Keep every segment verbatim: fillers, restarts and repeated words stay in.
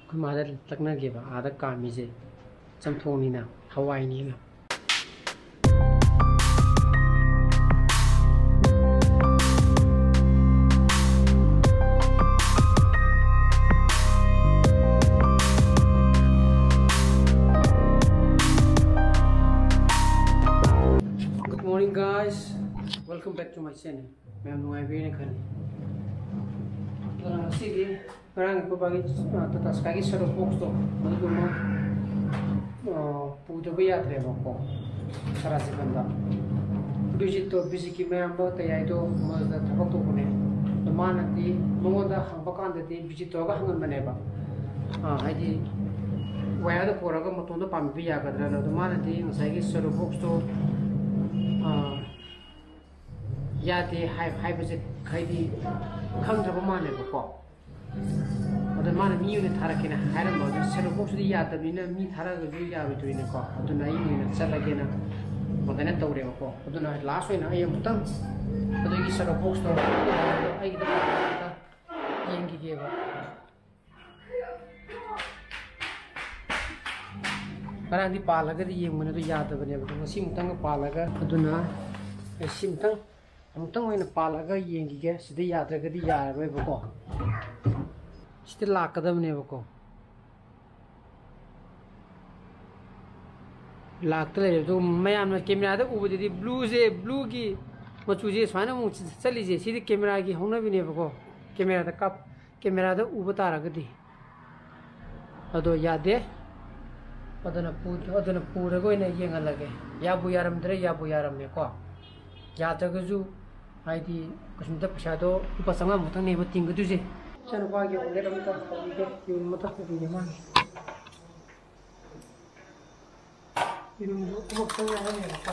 คุณมาได้ลักนักเก็บอาตการมีเจจำทงนี่นะฮาวายนี่นะ Good morning guys, welcome back to my channel. मैं हम लोग भी नहीं खाने तो ना सीधी orang itu bagi tata sekali seru box tu, itu mah punya biaya terima kok, salah sih benda. Biji tu biji kimia ambil tayar itu masa terpakai tu punya, mana nanti mengoda hangpakan nanti biji tu agak hangat mana ba, ah jadi, waya tu pura kan betul tu pam biaya kadang tu mana nanti sekali seru box tu, ah ya di high high biji kaya di kang terapa mana kok. अदर माने मीने थारकेना Hiram बजे sero बोक्सदि यादबिना मी थारागो जु याबे तुइने को अदुना इमिना चलागेना मदने तौरेबो को अदुना लास्ट ओइना आय मुतंग अदुगी सेरो बोक्स तो आइगि दा येंगी गेबा बरांदि पालगदि येंगमने तो यादबने ngasi मुतंग पालगा अदुना ngasi मुतंग मुतंग ओइना पालगा येंगी गे सिदि याद्रगदि यारबो को Still lack them never go. Lack the to Mayam camera over the blues, blue key, what you just find among Sally, see the camera, Hona we never go. Camera the cup, camera the Ubataragadi. Although Yade, or than a put, or than a poor go in a young lage. Yabuyaram Dre Yabuyaram Meko. Yatagazu, I D, Kushmita Shadow, Upasanga Mutan never think to say. Channel bagi oleh kami tak kami ke yun mata ke di mana. Yun tu apa yang ada apa?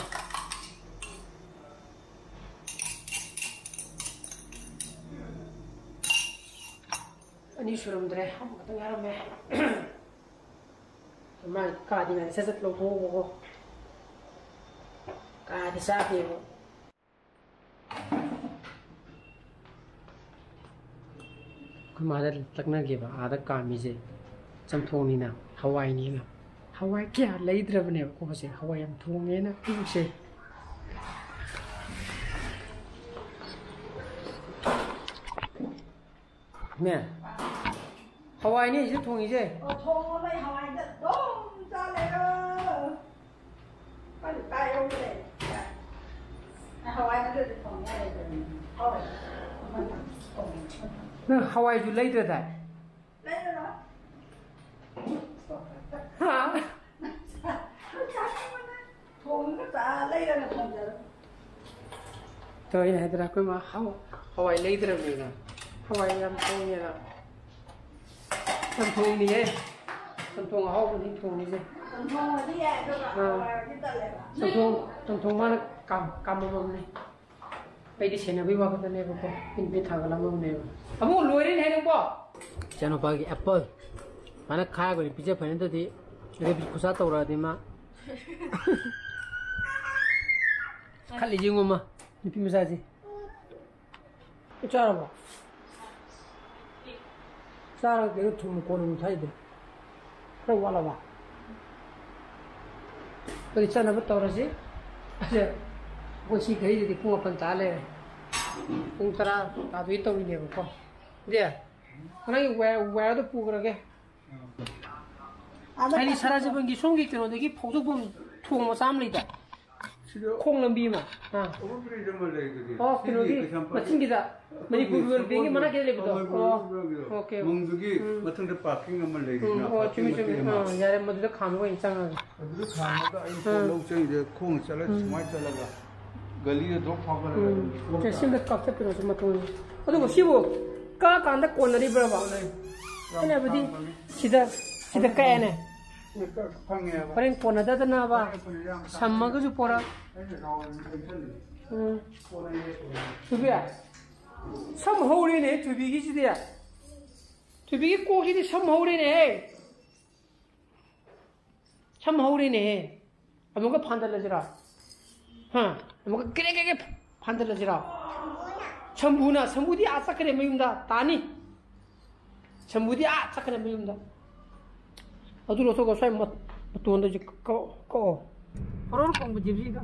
Ini suram dere, ham kata ngaram me. Mai kadi mana seset logo logo. Kadi sahaja bu.คุณมาได้ลักนักเก็บอาตการมีเจจำทงนี่นะฮาวายนี่นะฮาวายแก่เลยเดือบเนี่ยกูภาษาฮาวายยังทงเงี้ยนะพี่เชเนี่ยฮาวายนี่จะทงอีเจทงอะไรฮาวายจะทงจ้าเลยเออก็อยู่ใต้ร่มเลยฮาวายมันจะทงอะไรเลยฮาวายมันทง那ฮาวายอยู่เลยเดือดได้เลยเหรอฮะทงก็จะเลยแล้วนะทงจะตัวนี้ให้ตระกูลมาฮาวฮาวายเลยเดือดเลยนะฮาวายยำทงเนี่ยนะยำทงนี่เองยำทงฮาวคนที่ทงนี่สิยำทงที่แย่ก็แบบฮาวายที่ตะเลยป่ะยำทงยำทงมันกำกำมันเลยไปดิเชนอภิวากันเนี่ยพวกเป็นไปทางละมันเนี่ยอามูรวยนี่เห็นบ่จานพากีแอปเปิ้ลมันขายกันพิจารณาตัวที่เรื่องพิคุซาตัวอะไรมาขัดลิจิงอมานี่พิมพ์ซาจิอุจาระบ่ซาระเกี่ยวทุ่มโคนมุทัยเด้เพราะว่าละบ่ไปจานนับตัวอะไรสิกูชี้กระดิ่งที่กูมาพันตาเลยกูตระตาดูตัวนี้เนี่ยก็เดี๋ยวคนนี้แหวแหวตัวปูกระเกะไอ้นี่สารจะเป็นกี่ช่วงกี่กิโลเด็กกี่พกตัวผมทุ่งมาสามลิตรคงลำบีมาอ่ะอ๋อกิโลที่มาทิ้งกี่ตามันนี่ปูเวลเบงกี่มันน่าเกลียดเลยอ๋อโอเคมึงดูกี่มาทั้งแต่ปากกิ้งมันเลยนะอ๋อชิมชิมอ่าอย่าเรียกมาดูแล้วขามก็ยังจังเลยดูขามก็ไอ้คนลูกเจ้าเด็กคงจะเล่นสมัยจะเล่นละगली में दो फाकर लगे जैसे में कब से पिरो से मत होने और तो वही वो का कांदा कोनरी बराबर है ना बदी सीधा सीधा क्या है पर इन कोनदा तो ना बा सम्मा को जो पोरा सुबिया सम हो रही ने सुबी की चीज़ है सुबी की कोई चीज़ सम हो रही ने सम हो रही ने अब उनका फांदा लग रहा हाँ 뭔가 그래게 반들러지라 전부나 전부디 아삭그래 메윤다 다니 전부디 아삭그래 메윤다 ꯑꯗꯨ ꯂꯧꯊꯣꯛꯑꯒ ꯁ꯭ꯋꯥꯏ ꯃꯇꯣꯟꯗꯁꯨ ꯀꯛꯑꯣ ꯀꯛꯑꯣ ꯍꯣꯔꯣꯟ ꯈꯣꯡꯕ ꯖꯤꯞꯁꯤꯗ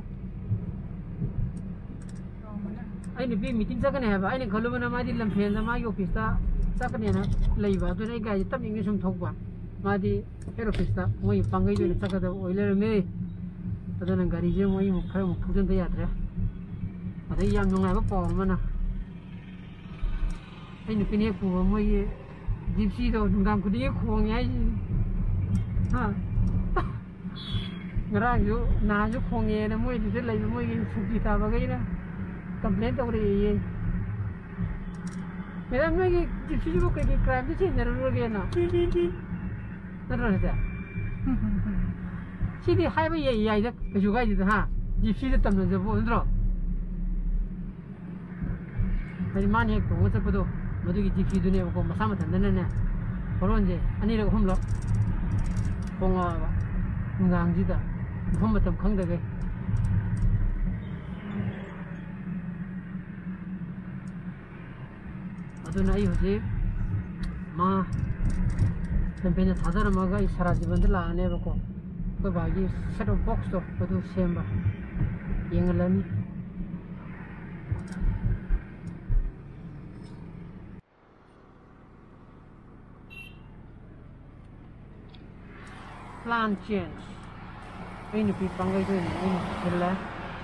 ꯑꯩꯅ ꯅꯨꯄꯤ ꯃꯤꯇꯤꯡ ꯆꯠꯀꯅꯤ ꯍꯥꯏꯕ ꯑꯩꯅ ꯈꯜꯂꯨꯕꯅ ꯃꯥꯗꯤ ꯂꯝꯐꯦꯟꯗ ꯃꯥꯒꯤ ꯑꯣꯐꯤꯁꯇ ꯆꯠꯀꯅꯦꯅ ꯂꯩꯕ ꯑꯗꯨꯅ ꯑꯩ ꯒꯥꯔꯤꯁꯦ ꯇꯞꯅ ꯁꯨꯝ ꯊꯧꯕ ꯃꯥꯗꯤ ꯍꯦꯠ ꯑꯣꯐꯤꯁꯇ ꯃꯣꯏꯒꯤ ꯄꯥꯡꯒꯩꯗ ꯑꯣꯏꯅ ꯆꯠꯀꯗꯕ ꯑꯣꯏ ꯂꯩꯔꯝꯃꯦ ꯑꯗꯨꯅ ꯒꯥꯔꯤꯁꯦ ꯃꯣꯏ ꯑꯃꯨꯛ ꯈꯔ ꯑꯃꯨꯛ ꯊꯧꯖꯤꯟꯕ ꯌꯥꯗ꯭ꯔꯦ ꯑꯗꯩ ꯌꯥꯝ ꯅꯨꯡꯉꯥꯏꯕ ꯄꯥꯎ ꯑꯃꯅ ꯑꯩ ꯅꯨꯄꯤꯅ ꯍꯦꯛ ꯄꯨꯕ ꯃꯣꯏꯒꯤ ꯖꯤꯞꯁꯤꯗꯣ ꯅꯨꯡꯗꯥꯡ ꯈꯨꯗꯤꯡꯒꯤ ꯈꯣꯡꯉꯦ ꯍꯥꯏꯁꯤ ꯍꯥ ꯉꯔꯥꯡꯁꯨ ꯅꯍꯥꯟꯁꯨ ꯈꯣꯡꯉꯦꯅ ꯃꯣꯏꯗꯨꯗ ꯂꯩꯕ ꯃꯣꯏꯒꯤ ꯁꯨꯇꯤ ꯇꯥꯕꯈꯩꯅ ꯀꯝꯄ꯭ꯂꯦꯟ ꯇꯧꯔꯛꯏꯌꯦ ꯃꯦꯗꯥꯝ ꯅꯣꯏꯒꯤ ꯖꯤꯞꯁꯤꯁꯤꯕꯨ ꯀꯩꯀꯩ ꯀ꯭ꯔꯥꯏꯝꯗ ꯆꯦꯟꯅꯔꯨꯔꯒꯦꯅ ꯅꯠꯇ꯭ꯔꯣ ꯁꯤꯗ 시디 하이브 예 야이다 그주가 이제 하 집시도 때문에 저 보는드로 아니 많이 했고 어차피도 모두기 집시도 내고 뭐 사면 된다네 그런 이제 아니라고 홈로 봉아 건강지다 홈부터 강대게 아두나 이 호지 마 템페냐 사자라마가 이 사라지번들 안 해보고 그 바기 새로운 복도 모두 셈바 잉글라니 plan change ini pi panggai tu ini jelas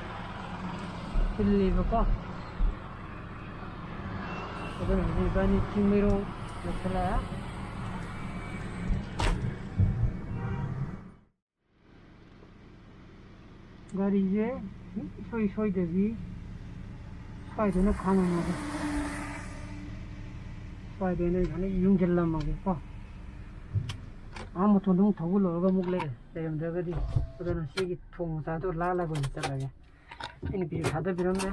pilih bapa jadi ini bani cimero jelas गाड़ीजे सोई सोई देवी फायदे न खाना मगे फायदे न जाने यूं जल्ला मगे पा आम तो दूं थोग लोग मुगले ते हम जगह दी उधर नशी की थोंग सा तो ला ला को चला गया इन भी खादा बिरम में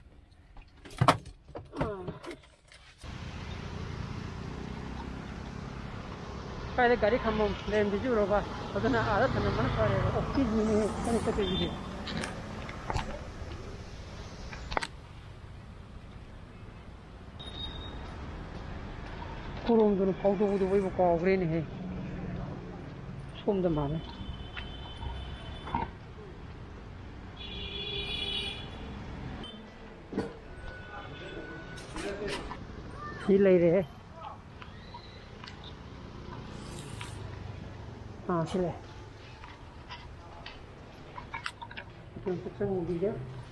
फायदे गाड़ी खम्म लेन बिजू रोबा उधर ना आदत न मन करे ओकी जी ने कने सके जी 구름들은 pow도구도 입고 그러네 소음도 많아 실내래 아 실내 좀 특성이죠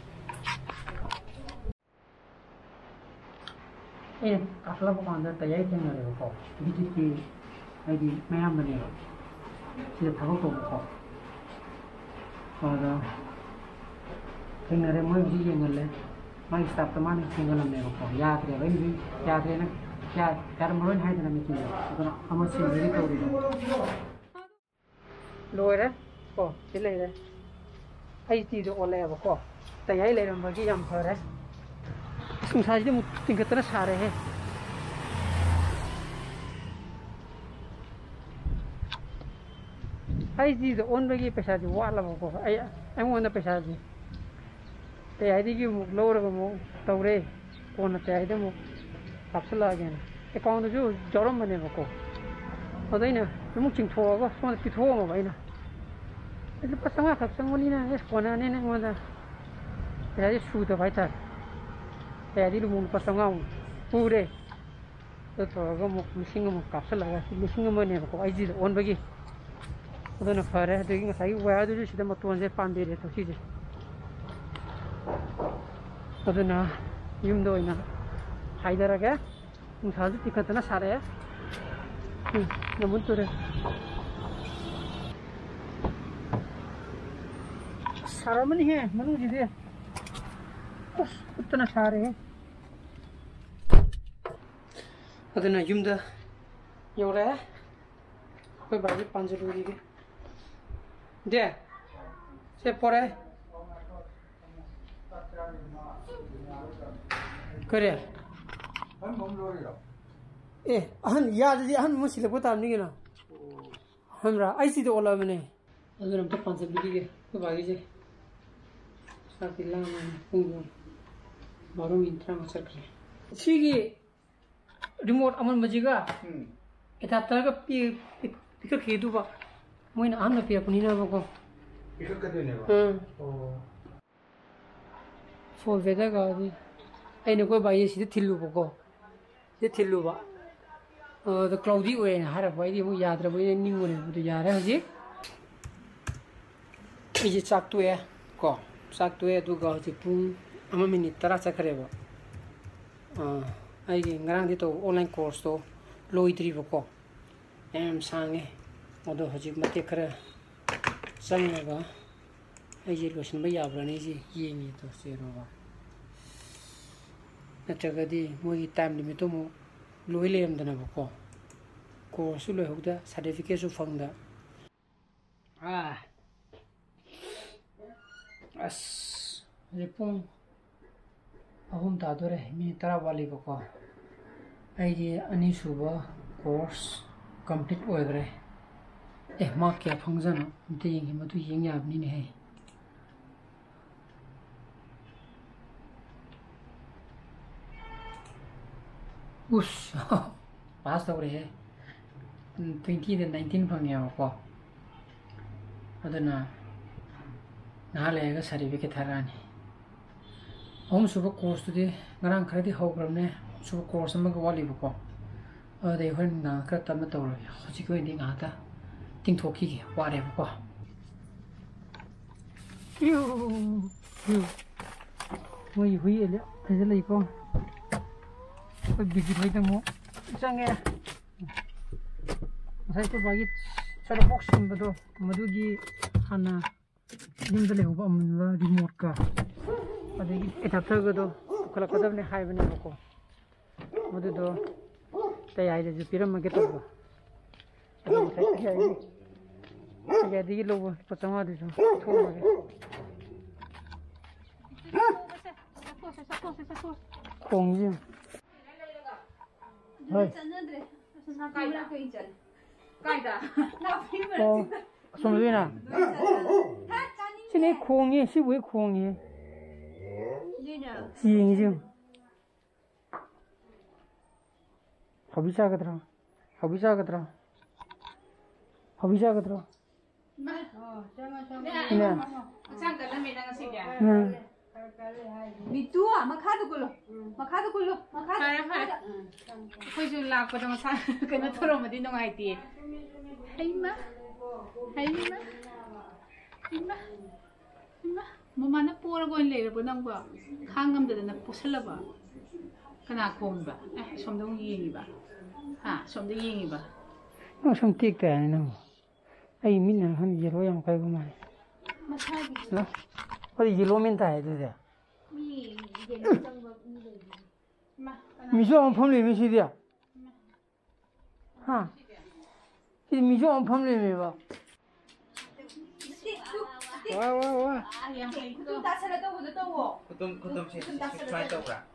예, 가슬라보 간다 따야이 생각해요. 거. 비지티 아이디 매한 번에 진짜 타고도 없고. 맞아. 생각에 뭐 비행을래. 많이 스탑도 많이 생각을 내고 거. 야, 그래. 왠지 야, 그래는 야, 다른 물은 해야 되는 게 있어. 그거는 아무 생각이 떠오르고. 로이래. 거. 실내래. 아이티도 올래고 거. 따야이 내는 거기 양 퍼래. साजी मुझ कितना सारे हैं आई जी तो ओन बगी पैसा जी वाला मुको आई आई मोना पैसा जी ते आई दी की मुक लोर को मुक तौरे कौन ते आई दे मुक काप्सल आ गया अकाउंट जो जरम बने मुको अदई ना मुक चिंग थोगा सोन पिथो म भाई ना इसे पसंग आ खपसंग मोनी ना इस कोना ने ने मोदा ते आई शू तो भाई था यादी lu mun pasang ngau pure to to ga mu missing mu kapsal la missing mu ne ko ai ji on bagi adona fare de gi sai wa du ji da matuan je pan de re to si je adona yum do ina haidara ga mu sa ju tikatna sare na mun to re saramani hai manu ji de बस उतना सारे हैं अदना युमदा योरा कोई बाजी पांच रुपये के दे से परे करे ए अहन याद जी अहन मुश्किल को ताम नहीं ना हमरा ऐसी तो ओला मैंने अदना तो पांच रुपये के कोई बाजी जे साकिला में पुंगो बारो मिनट में चल रहे सीगी रिमोट अमन मजीगा इतना तरह का पी पिक खेदू बा Moina ahna pia punina bako. 이렇게도 내가. 응. 어. 폴베다가 디. 아이는 거 봐야 시대 틸루 보고. 시대 틸루 봐. 어, 더 클라우디 왜 하라 봐야 뭐 야드라 뭐 닝고네 뭐 야라 하지. 이제 짝도에 거. 짝도에 두가 이제 분 아마 미니 따라 착그래 봐. 어, 아이게 ngaraang 또 온라인 코스도 로이드리 보고. 엠 상에 모두 하지 못해 그래. 상에가 이제 로션 뭐 야브라네지 이행이 또 세로가. 나저가디 뭐이 타임 리미트 뭐 로일렘드나 보고. 코스 로이 혹다 서티피케이트 펑다. 아. 아스. 이제 뽕 ahum tadore mi tara wali bako aidi ani suba course complete oidre eh ma kya phangzana inte yeng hima tu yeng yab ni ne hai us pass tawre hai twenty and nineteen phangya bako adana na lega certificate harani हम सुबह course तो दे गरां खरदी हो करने सुबह course में गवाली बको अ दे हन ना कर तम तो रो हजि को इंदि गाता तिंग थोकी के वारे बको यू यू वही हुई ले तेज ले को कोई बिजी होई त मो संगे sai to bagi sara boxing bado madugi hana nimdale hoba amla remote ka adegi etapthagado khalakadabne haibane bako modudo tayai de piram ge toba adu sai tayai ge digi lobo patama de so thoma ge khongji hai 어, somrina sini khongye si we khongye 징징 허비자 그더라 허비자 그더라 허비자 그더라 네 잠깐 메랑 시게 응 미투아 마카도 굴로 마카도 굴로 마카도 코이주 라고도 사 그나 토로마디 농아이티 하이마 하이마 하이마 하이마 mama pura go le bo nang ba khangam de na posala ba kana khom ba eh som dong yi ba ha som de yi ba 너 좀 띡다 너 아이 민나 한 예로 양 가고 말 ma tha gi 너 어디 예로면 다 해도 돼 mi ge ni tang ba mi le ma 미조 안 펌리 미시디야 하 이 미조 안 펌리 봐 와 와 와 yang kai 좀 다스려 또 보도 또 Kutum kutum sih try to pra.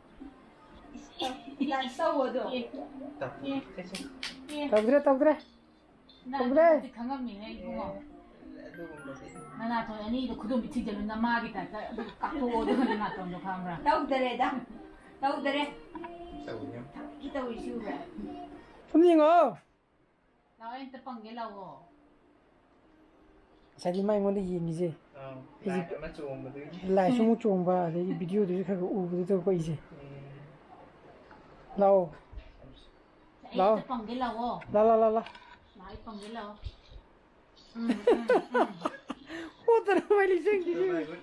난 싸워도 Tak. Sih. 덕들에 덕들에 na Kombre. di khangam mi ai ko Aduh, belum. na na to ani do kudum ti de na ma gi ta ka to o de na to do khamra 나우더래다 나우더래 Tahunya. kita usiura 손님아 na ai ta pang ge la wo 자기 마이 뭔데 이제 Oh, lại mà chuồng mà thứ. lại xuống chuồng và cái video thì cái u thì tôi có gì lâu ai ta pang ge la wo la la la la na ai pang ge la wo 오늘 빨리 생기지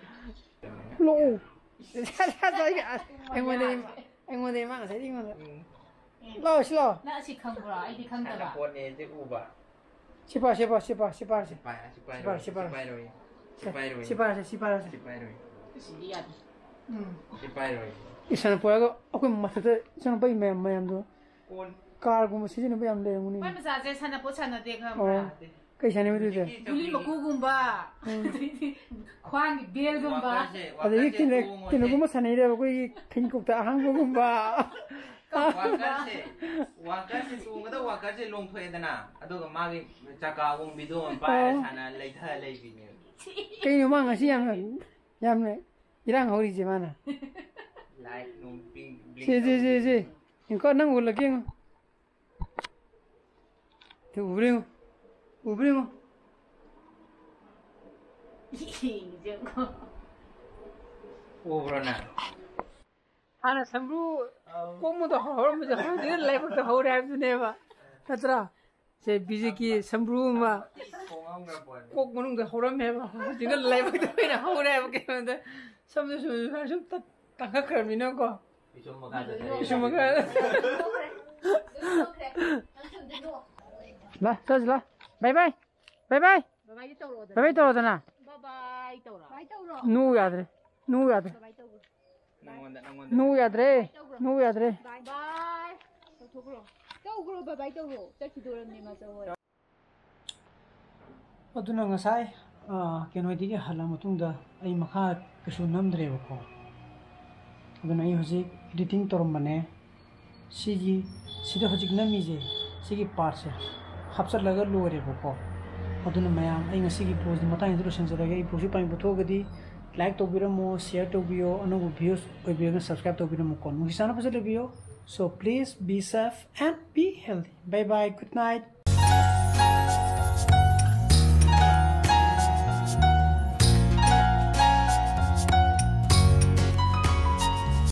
로 사사 이게 anh anh muốn đi mang sẽ đi ngon lo lo na si khang bra ai di khang da ba Con này chứ u bà. 시바 시바 시바 시바 시 Bài, chụp bài Chụp bài, rồi. chụp bài. Chụp bài rồi. Chụp bài rồi. 시바 시바 Chụp bài rồi. si dia Chụp bài rồi. 이선 보여가 어그 맞다 저는 봐 매매 매도 Con. 깔고 뭐 시즌에 봐 안돼 우니 pai ma sa je sana po sana de 어 khamra 그이산에 왜 되지 Buli makugumba. Kwang belgumba. 아데 이렇게 내가 뭐 사내려 보고 이 탱국다 한국은 봐 Wakarse. Wakarse suong kada wakarse long phe dana. Ado ka magi chaka wong bido on pa sana lai tha lai bi ne. cái mà ngang xí em em này 이랑 어리지 마나 Lai nong ping blink. 지지지지 이거 năng 올라 king 그 우리 우리 오브로나. 하나 삼루 꼬무도 허물도 하지 라이브도 허우래 하면서 맞더라. 제 비지기 삼루마 꼭 무는데 허람 해봐. 지금 라이브도 그냥 허우래 해볼게. 삼루 좀 좀 딱딱하면 거. 좀 먹어야 좀 먹어야 라, 자자. 바이바이. 바이바이. 바이바이 떨어잖아. 바이바이 떠라. 바이바이 떠라. 누구야 돼? 누구야 돼? 누구야 돼? 누구야 돼? 바이바이. 저쪽으로. 저쪽으로 바이바이 떠로. 저기 돌았네 맞아. 어두나 ngasai 아 केनोइदी हाला मतुंगदा आई मखा कछु नमद्रेबको अदुना आई होजिक editing तोरमने सिगी सिदा होजिक नमीजे सिगी part से हापसर लगा लोरेबको अदुना मयाम आई ngasiगी पोस्ट मताई इंट्रोडक्शन जरगे ई पोस्ट पाइ बथोगदी लाइक तोबिरमो शेयर तोबियो अनगु वीडियोस ओबियो सब्सक्राइब तोबिरमो कोन मुहिसाना फजले बियो so please be safe and be healthy bye bye good night